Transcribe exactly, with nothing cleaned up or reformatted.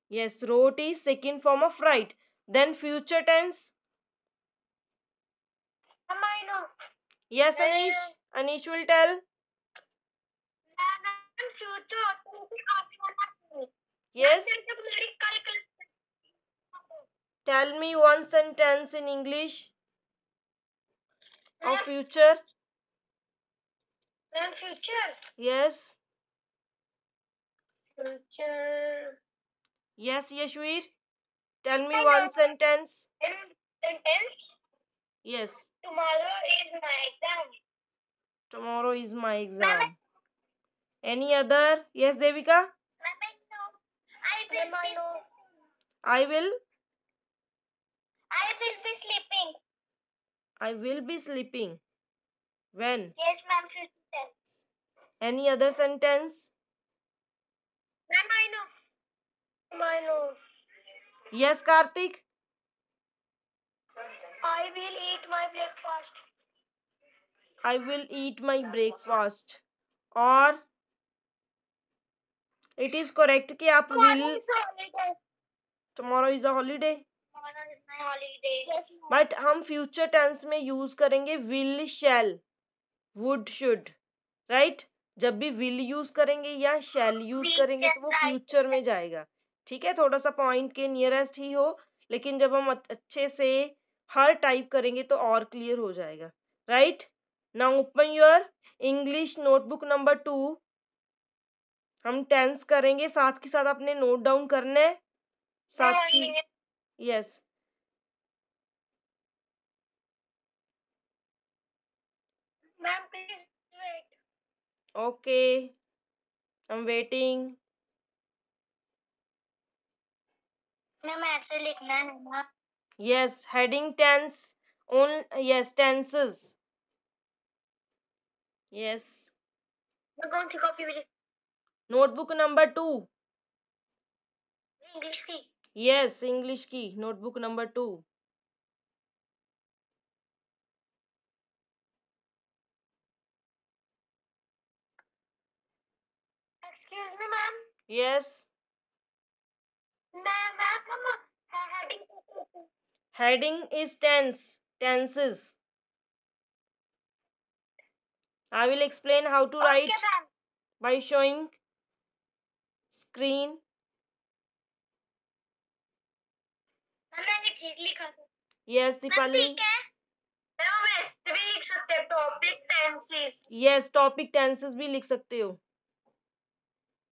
Yes, wrote is second form of write. Then future tense. Ma'am, I know. Yes, Anish. Anish will tell. Ma'am, future automatic. Yes. Tell me one sentence in English of future. Ma'am, future. Yes. Future. Yes, Yashwir. Tell me I one know. sentence. In sentence, Yes. tomorrow is my exam. Tomorrow is my Ma'am, exam. Any other? Yes, Devika. Ma'am, I know. I will Ma'am, I know. I will. I will be sleeping. I will be sleeping. When? Yes, ma'am, future tense. Any other sentence? Ma'am, I know. Ma'am, I know. Yes, Karthik. I will eat my breakfast. I will eat my breakfast. और it is correct कि आप will. Tomorrow is a holiday. Tomorrow is a holiday. Tomorrow is my holiday. Yes, ma'am. But हम future tense में use करेंगे will, shall, would, should. Right? जब भी will use करेंगे या shall use We करेंगे तो वो can future में जाएगा. ठीक है, थोड़ा सा पॉइंट के नियरेस्ट ही हो, लेकिन जब हम अच्छे से हर टाइप करेंगे तो और क्लियर हो जाएगा. Right? Now open your English notebook number two. हम टेंस करेंगे, साथ के साथ अपने नोट डाउन करने हैं. साथ की yes. Ma'am, please wait. Okay, I am waiting. Ma'am ऐसे लिखना है ना. Yes, heading tense on. Yes, tenses. Yes. मैं कौन सी कॉपी में Notebook number two. इंग्लिश की. Yes, English की notebook number two. Excuse me ma'am. Yes. Ma'am ma'am heading. Heading is tense. Tenses. I will explain how to write okay ma'am. by showing screen. मैंने ठीक लिखा था. Yes, Dipali. ठीक है. Ma'am हम ऐसे भी लिख सकते हैं topic tenses. Yes, topic tenses भी लिख सकते हो.